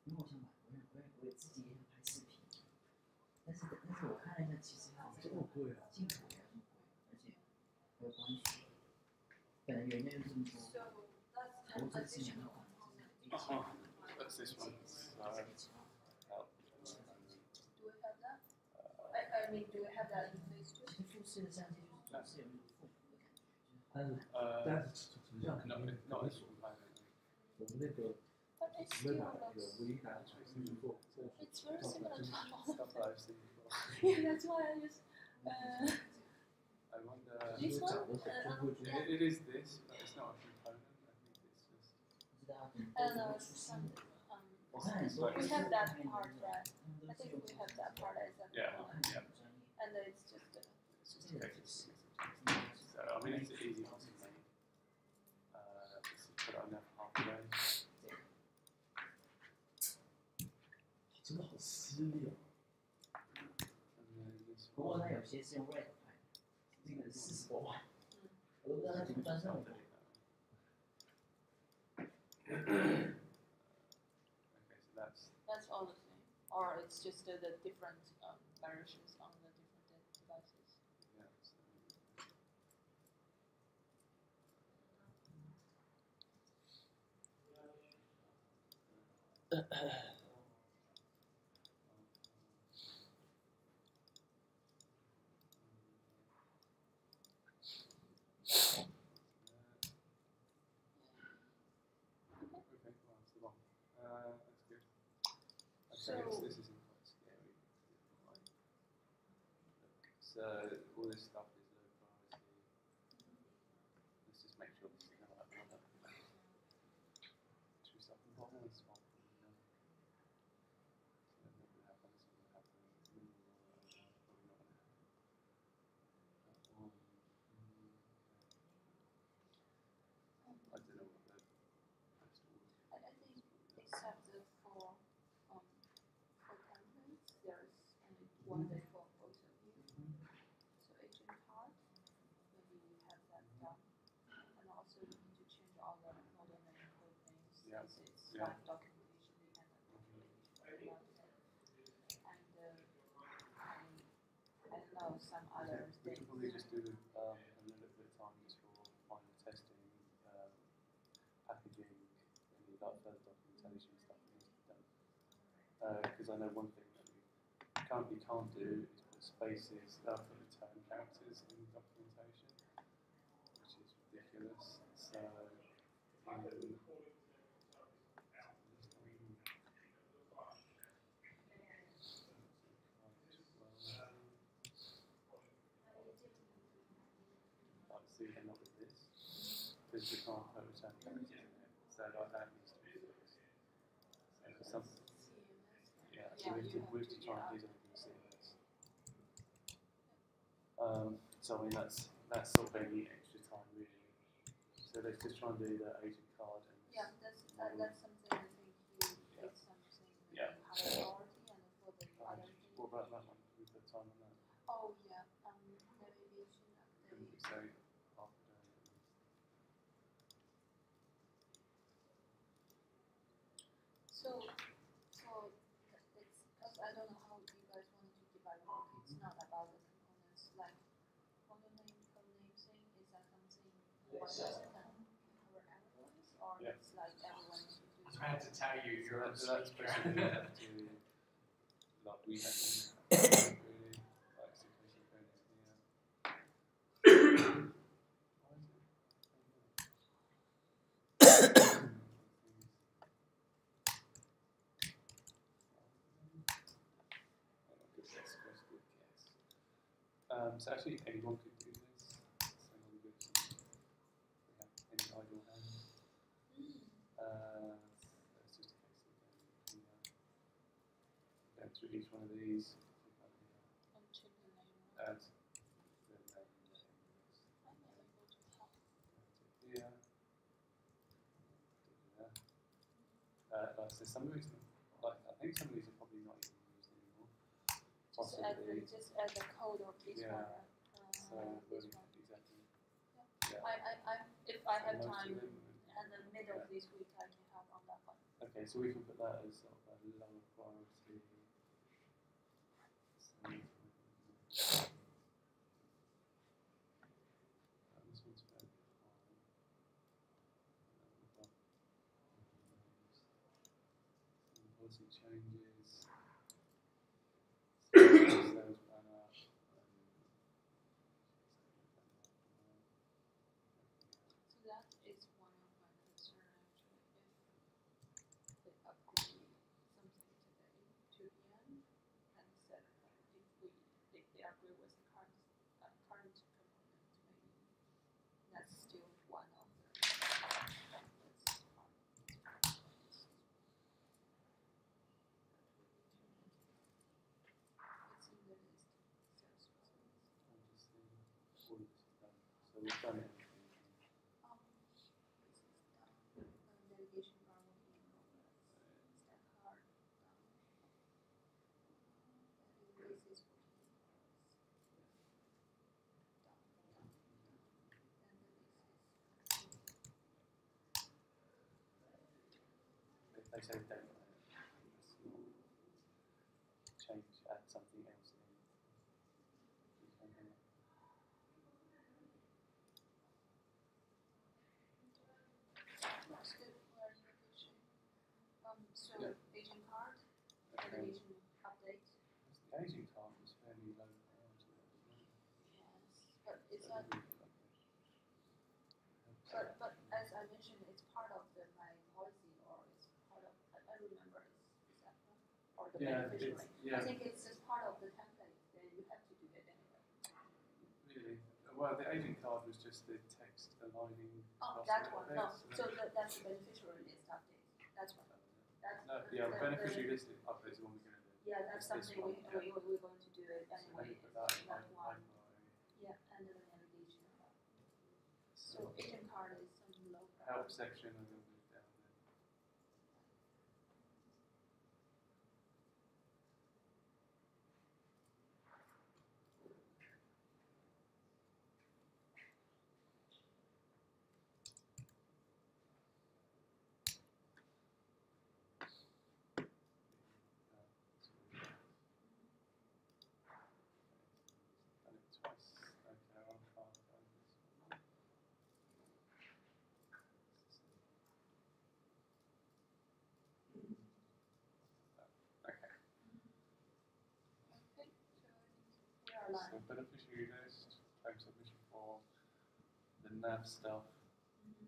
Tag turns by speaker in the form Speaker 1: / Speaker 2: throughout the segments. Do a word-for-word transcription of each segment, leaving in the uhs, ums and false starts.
Speaker 1: 因为我想买，我想我也我也自己也想拍视频，但是但是我看了一下，其实它这个
Speaker 2: 贵啊，
Speaker 1: 进口也很贵，而且还有关税，本来原价就这么多，投资是两万，一千。
Speaker 3: What's this one? Uh, help.
Speaker 4: Do we have that? I, I mean, do we have that in phase two?
Speaker 1: 其实富士的相机就是总是有那种复古的感觉，
Speaker 2: 但是
Speaker 3: Uh,
Speaker 2: 但是成像肯
Speaker 3: not
Speaker 2: 定
Speaker 3: not
Speaker 2: 肯
Speaker 3: this
Speaker 2: 定
Speaker 3: one.
Speaker 2: 我们那个
Speaker 4: But it
Speaker 2: 我们
Speaker 4: still
Speaker 2: 买那个
Speaker 4: looks.
Speaker 2: 唯一单纯是做做
Speaker 4: It's very similar to ours.
Speaker 3: Stuff that I've seen before.
Speaker 4: Yeah, that's why I just. Uh,
Speaker 3: I wonder.
Speaker 4: This one?
Speaker 2: 长得很中规中
Speaker 3: It, it is this, but it's not a component. I think it's just.
Speaker 1: 不知道很
Speaker 4: I
Speaker 1: 多
Speaker 4: don't know.
Speaker 1: 都
Speaker 4: It's
Speaker 1: 出
Speaker 4: some.
Speaker 1: 新的。
Speaker 4: Um,
Speaker 1: 我看很多
Speaker 4: we have that part, right?
Speaker 1: 他们
Speaker 4: I
Speaker 1: 都是
Speaker 4: think
Speaker 1: 用
Speaker 4: we have that part as a.
Speaker 3: Yeah.
Speaker 1: 我看起来不专业。
Speaker 4: And it's just. Uh,
Speaker 3: It's just
Speaker 1: 这个
Speaker 3: a
Speaker 1: 只是
Speaker 3: So I mean, it's easy to make. Uh, just put it on there for half a day.
Speaker 2: 真的好犀利哦。
Speaker 3: And then this
Speaker 1: 不过
Speaker 3: one.
Speaker 1: 它有些是用 Red 拍的，这个四十多万，我都不知道它怎么赚这么多。
Speaker 3: Okay, so that's.
Speaker 4: that's all the same. Or it's just uh, the different um, variations on the different de- devices.
Speaker 3: Yeah, so, okay, well, that's the one. Uh, that's good. Okay,
Speaker 4: So-
Speaker 3: this, this isn't quite scary. Like, look, so all this stuff is low priority. Let's just make sure this is the right one. Two stuff in the bottom, this one. So that will happen, this will happen. Probably not gonna happen. That one. mm, I don't know what the best one is.
Speaker 4: I, I think except the for um for templates, there's only one way for both of you. So agent part, maybe we have that done. And also you need to change all the model name and code names
Speaker 3: Yeah.
Speaker 4: since it's
Speaker 3: Yeah.
Speaker 4: like documentation dependent. And uh, I, I don't know some other
Speaker 3: We
Speaker 4: things.
Speaker 3: can probably just do um, a little bit of time just for final testing, um, packaging, any like further documentation stuff that needs to be done. Because uh, I know one thing that we can't, we can't do is put spaces, uh, put return characters in documentation, which is ridiculous. So, um, Like, so you end up with this, because we can't put return characters in it. So like that needs to be fixed. So for some, yeah, so we have to, we have to try and do something seamless. Um, so I mean that's that's sort of any extra time really. So let's just try and do the agent card and this.
Speaker 4: Yeah, that's that, that's something I think you
Speaker 3: Yeah.
Speaker 4: did something with
Speaker 3: Yeah.
Speaker 4: the higher priority and for the
Speaker 3: Um,
Speaker 4: other thing.
Speaker 3: what about that one? Can we put time on that?
Speaker 4: Oh yeah, um navigation
Speaker 3: Can we
Speaker 4: update.
Speaker 3: say half a day?
Speaker 4: So so it's because I don't know how you guys wanted to divide work. It's not about the components like model name, code name thing. Is that something one person can cover everyone, or
Speaker 3: Yeah.
Speaker 4: it's like everyone should do?
Speaker 5: I had to tell you,
Speaker 3: So
Speaker 5: you're
Speaker 3: that,
Speaker 5: on
Speaker 3: so that's
Speaker 5: speaker.
Speaker 3: basically have to like we have to really like situation code is here. Why is it? Um, so actually anyone could do this. So I'm good. We have any idle hands. Uh, so it's just a case of going, yeah, going through each one of these.
Speaker 4: And check the name.
Speaker 3: Add the name in this.
Speaker 4: I'm not able to help.
Speaker 3: Here. Yeah. Uh, like I said, some of these, like I think some of these are probably not even used anymore.
Speaker 4: Just add the
Speaker 3: Possibly.
Speaker 4: just add the code of each
Speaker 3: Yeah.
Speaker 4: one. right?
Speaker 3: So
Speaker 4: Uh,
Speaker 3: we'll-
Speaker 4: this one.
Speaker 3: exactly.
Speaker 4: Yeah.
Speaker 3: Yeah.
Speaker 4: I, I, I, if I
Speaker 3: So
Speaker 4: have
Speaker 3: most of
Speaker 4: time
Speaker 3: them-
Speaker 4: and the middle
Speaker 3: yeah.
Speaker 4: of this week, I can help on that one.
Speaker 3: Okay, so we can put that as sort of a lower priority. So, um, this one's fairly high. And then we've got some policy changes. Sales banner.
Speaker 4: So that is one of my concern actually. If they approve something today, two P M, and said uh, if we if they agree with the current uh, current component, maybe that's still one of the that's part. It's in the list. Sales results.
Speaker 3: I'm just seeing all of this is done. So we've done it.
Speaker 4: Um, this is done. Uh, navigation bar will be in progress. Stack card done. Uh, and this is working in progress. Done, done, done. And this is complete.
Speaker 3: If they say don't change, add something else in. We can do it.
Speaker 4: Looks good. We're in a good shape. Um, so
Speaker 3: Yeah.
Speaker 4: agent card,
Speaker 3: Okay.
Speaker 4: navigation update.
Speaker 3: The aging time was fairly low priority.
Speaker 4: Yes, but it's not. But, but as I mentioned, it's part of the my policy, or it's part of. I, I remember it's is that one or the
Speaker 3: Yeah,
Speaker 4: beneficiary.
Speaker 3: it's- yeah.
Speaker 4: I think it's just part of the template. Then you have to do it anyway.
Speaker 3: Really? Well, the aging card was just the text aligning.
Speaker 4: Oh,
Speaker 3: across
Speaker 4: that
Speaker 3: the
Speaker 4: one. No,
Speaker 3: updates,
Speaker 4: so that, that's the beneficiary list update. That's one. That's
Speaker 3: No,
Speaker 4: the,
Speaker 3: yeah,
Speaker 4: the,
Speaker 3: beneficiary
Speaker 4: the,
Speaker 3: list updates are one we're going to do.
Speaker 4: Yeah, that's
Speaker 3: It's this
Speaker 4: something we,
Speaker 3: one, yeah.
Speaker 4: we we're going to do it
Speaker 3: So
Speaker 4: anyway.
Speaker 3: maybe put that in
Speaker 4: That
Speaker 3: line,
Speaker 4: one.
Speaker 3: line
Speaker 4: Yeah, and the navigation.
Speaker 3: by
Speaker 4: So agent card is some low.
Speaker 3: help section and then move down there. Uh, so we've done it twice. Okay, I'll file down this one. Okay.
Speaker 4: Okay, so we are
Speaker 3: So
Speaker 4: aligned.
Speaker 3: beneficiary list, claim submission form, the nav stuff,
Speaker 4: Mhm.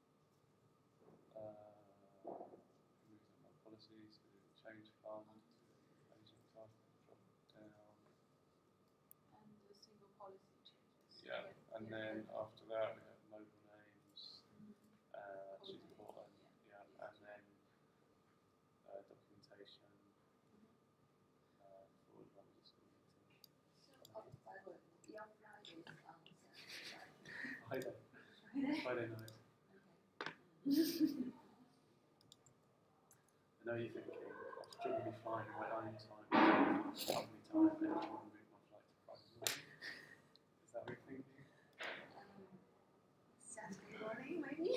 Speaker 3: uh, remove them on policies, we did change fund, agent card drop down,
Speaker 4: And the single policy changes.
Speaker 3: yeah, and then after that we have noble names,
Speaker 4: Mhm.
Speaker 3: uh, which is
Speaker 4: Coding,
Speaker 3: important,
Speaker 4: yeah.
Speaker 3: yeah, and then uh, documentation, uh, forward language meeting.
Speaker 4: So, oh, by the way, your flight is on Saturday,
Speaker 3: Friday,
Speaker 4: right?
Speaker 3: Friday night.
Speaker 4: Okay.
Speaker 3: I know you're thinking, I should probably be flying in my own time, company time, and I want to move my flight to Friday morning. Is that what you're thinking?
Speaker 4: Um, Saturday morning, maybe?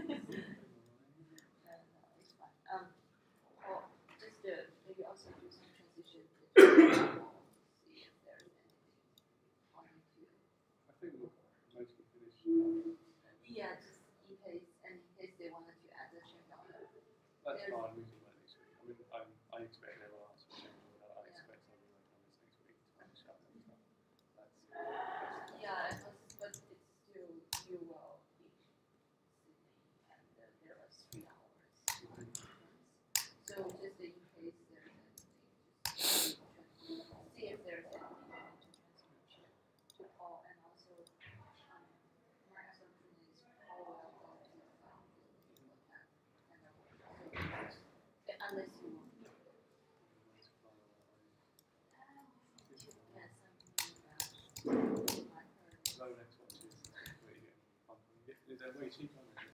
Speaker 4: No, no, it's fine. Um, or just uh, maybe also do some transition between see if there's anything wanting to.
Speaker 3: I think we'll mostly finish.
Speaker 4: Yeah, just in case, and in case they wanted to add the change order.
Speaker 3: That's
Speaker 4: There's-
Speaker 3: fine, we can wait next week. I mean, I'm, I expect they will ask for change order. I
Speaker 4: Yeah.
Speaker 3: expect I'll be working on this next week to finish up and stuff. That's, that's
Speaker 4: Yeah, it was, but it's still, you will be Sydney, and uh, there was three hours difference. So just in case there's anything, just see if there's anything you need to transfer to Paul, and also, um, my assumption is Paul will go to, um, Disney will have, and then we'll, so, unless you want.
Speaker 3: nice fly away.
Speaker 4: Yeah, something about my heard.
Speaker 3: Rolex watches, where you get one. Is that way cheap on it?